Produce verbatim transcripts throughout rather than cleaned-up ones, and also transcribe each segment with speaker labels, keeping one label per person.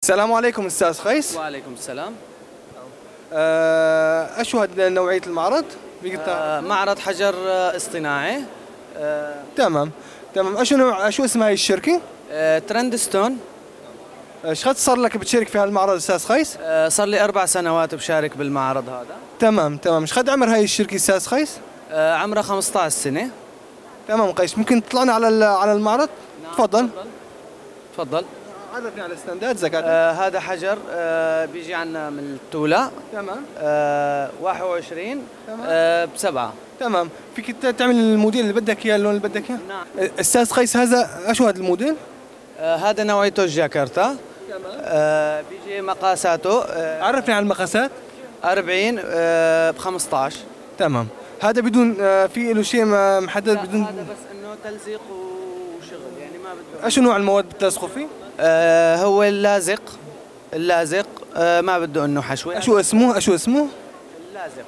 Speaker 1: السلام عليكم استاذ قيس.
Speaker 2: وعليكم السلام.
Speaker 1: آه، اشو هاد نوعية المعرض؟
Speaker 2: آه، معرض حجر آه، اصطناعي.
Speaker 1: آه، تمام تمام. اشو نوع اشو اسم هاي الشركة؟
Speaker 2: آه، ترندستون.
Speaker 1: ايش قد صار لك بتشارك في هالمعرض استاذ قيس؟
Speaker 2: آه، صار لي اربع سنوات بشارك بالمعرض هذا.
Speaker 1: تمام تمام. ايش قد عمر هاي الشركة استاذ قيس؟
Speaker 2: آه، عمرها خمسة عشر سنة.
Speaker 1: تمام قيس، ممكن تطلعنا على على المعرض؟
Speaker 2: نعم.
Speaker 1: تفضل
Speaker 2: تفضل.
Speaker 1: عرفني على الستاندات زكاة.
Speaker 2: آه، هذا حجر آه، بيجي عنا من التولة.
Speaker 1: تمام.
Speaker 2: آه، واحد وعشرين.
Speaker 1: تمام.
Speaker 2: آه، بسبعة.
Speaker 1: تمام. فيك تعمل الموديل اللي بدك اياه، اللون اللي بدك اياه؟
Speaker 2: نعم.
Speaker 1: استاذ قيس هذا اشو هذا الموديل؟
Speaker 2: آه، هذا نوعيته الجاكرتا.
Speaker 1: تمام.
Speaker 2: آه، بيجي مقاساته آه،
Speaker 1: عرفني على المقاسات.
Speaker 2: أربعين ب خمسة عشر.
Speaker 1: تمام. هذا بدون آه، في له شيء محدد بدون؟
Speaker 2: هذا بس انه تلزيق وشغل، يعني ما بده.
Speaker 1: اشو نوع المواد بتلصقوا فيه؟
Speaker 2: آه هو اللازق. اللازق آه ما بده انه حشوه.
Speaker 1: اشو اسمه؟ اشو اسمه؟
Speaker 2: اللازق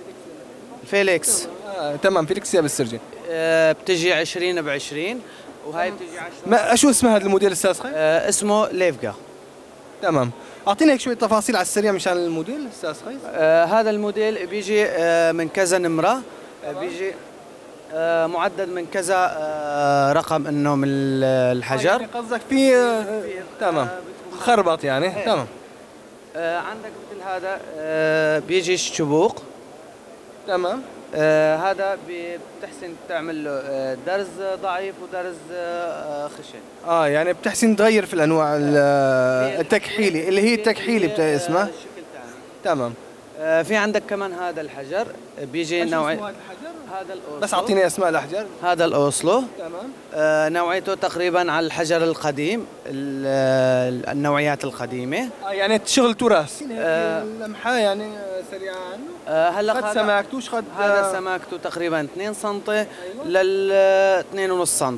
Speaker 2: فيليكس.
Speaker 1: آه، تمام. فيليكسيا بالسرجة.
Speaker 2: آه بتجي عشرين ب عشرين، وهي بتجي عشرة.
Speaker 1: ما اشو اسمه هذا الموديل استاذ خير؟
Speaker 2: آه اسمه ليفجا.
Speaker 1: تمام. اعطينا هيك شوية تفاصيل على السريع مشان الموديل استاذ خير.
Speaker 2: آه هذا الموديل بيجي آه من كذا نمرة. آه بيجي آه معدد من كذا آه رقم انه من الحجر.
Speaker 1: يعني قصدك في آه، تمام خربط يعني.
Speaker 2: هي.
Speaker 1: تمام.
Speaker 2: آه عندك مثل هذا آه بيجي الشبوق.
Speaker 1: تمام.
Speaker 2: آه هذا بتحسن تعمل له آه درز ضعيف ودرز آه خشن.
Speaker 1: اه يعني بتحسن تغير في الانواع ال- التكحيلي اللي هي التكحيلي بتا اسمها. تمام.
Speaker 2: آه في عندك كمان هذا الحجر بيجي نوعي.
Speaker 1: هذا الحجر؟
Speaker 2: هذا الأوسلو.
Speaker 1: بس اعطيني اسماء الاحجار.
Speaker 2: هذا الأوسلو.
Speaker 1: تمام.
Speaker 2: آه نوعيته تقريبا على الحجر القديم، ال- النوعيات القديمة.
Speaker 1: آه يعني شغل تراث.
Speaker 2: آه
Speaker 1: لمحة يعني سريعة عنه.
Speaker 2: آه هلا
Speaker 1: قد سماكتوش قد
Speaker 2: هذا سماكته تقريبا اثنين سم لل اثنين ونص سم.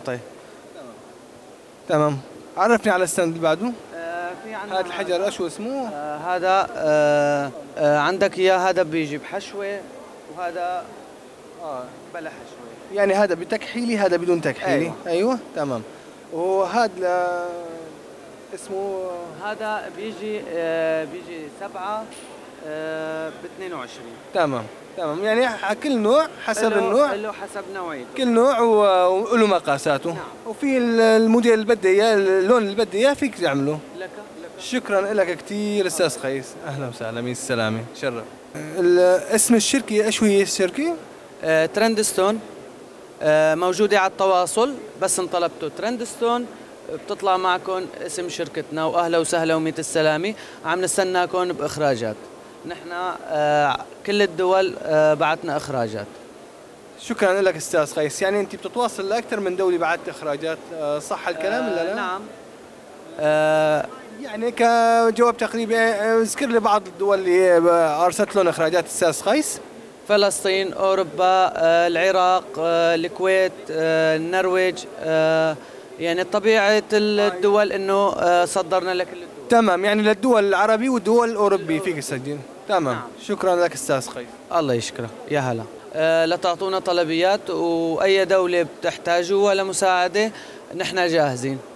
Speaker 1: تمام. عرفني على الستاند اللي بعده.
Speaker 2: آه في عندنا
Speaker 1: هذا الحجر اشو اسمه؟
Speaker 2: آه هذا آه آه عندك اياه، هذا بيجي بحشوة، وهذا
Speaker 1: اه
Speaker 2: بلا حشوة.
Speaker 1: يعني هذا بتكحيلي هذا بدون تكحيلي.
Speaker 2: أيوة.
Speaker 1: ايوه تمام. وهذا ل... اسمه
Speaker 2: هذا بيجي آه بيجي سبعة آه ب اثنين وعشرين.
Speaker 1: تمام تمام. يعني كل نوع حسب النوع.
Speaker 2: له حسب نوعيته.
Speaker 1: كل نوع و- وله مقاساته.
Speaker 2: نعم.
Speaker 1: وفي ال- الموديل اللي بدي اياه، اللون اللي بدي اياه فيك تعمله.
Speaker 2: لك.
Speaker 1: شكرا لك كثير استاذ قيس. اهلا وسهلا، ميس السلامه، شرف. ال- اسم الشركه ايش هي الشركه؟
Speaker 2: آه ترندستون. آه موجودة على التواصل، بس ان طلبتوا ترندستون بتطلع معكم اسم شركتنا. واهلا وسهلا وميت السلامه. عم نستناكم باخراجات. نحن آه كل الدول آه بعتنا اخراجات.
Speaker 1: شكرا لك استاذ قيس. يعني انت بتتواصل لاكثر من دوله بعد اخراجات، آه، صح الكلام ولا لا؟
Speaker 2: نعم. آه
Speaker 1: يعني كجواب تقريبي آه، اذكر لي بعض الدول اللي آه، ارسلت لهم اخراجات استاذ قيس.
Speaker 2: فلسطين، اوروبا، آه العراق، آه الكويت، آه النرويج. آه يعني طبيعه الدول انه آه صدرنا لكل الدول.
Speaker 1: تمام. يعني للدول العربي والدول الاوروبيه فيك تسجل. تمام.
Speaker 2: نعم.
Speaker 1: شكرا لك استاذ قيس.
Speaker 2: الله يشكرك. يا هلا. آه لتعطونا طلبيات، واي دوله بتحتاجوا ولا مساعده نحن جاهزين.